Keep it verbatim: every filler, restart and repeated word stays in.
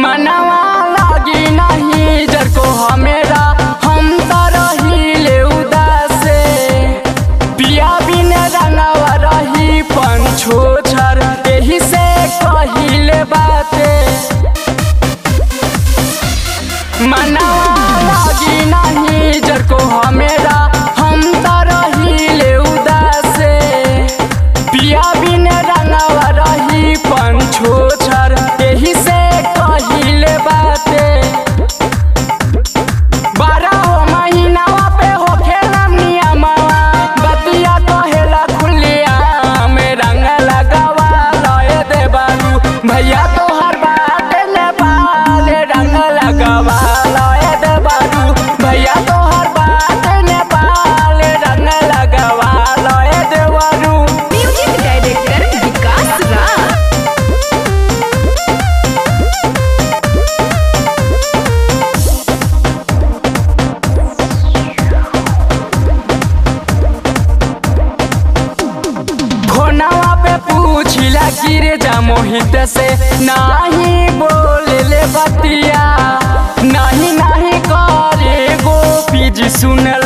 मनवा लागी नहीं जर को हमेरा हम तरहिले उदास पिया बिन रंगवा रही पंछो छर यही से कहिले बाते मनवा लागी नहीं जर को हमेरा हम तरहिले उदास पिया बिन रंगवा रही पंछो छर यही से कहिले बाते बारह महीनावा पे हो खेला नियमवा बतिया कहेला खुलिया में रंग लगावा लय दे बारू भैया तो हर बात ले पाले रंग लगावा लय दे बारू भैया तो हर बात ले पाले रंग लगावा लय दे बारू। म्यूजिक डायरेक्टर विकास राज। खोनावा पे पूछिला गिरे जा मोहित से नहीं बोले ले बतिया नहीं नहीं करे गोपी जी सुन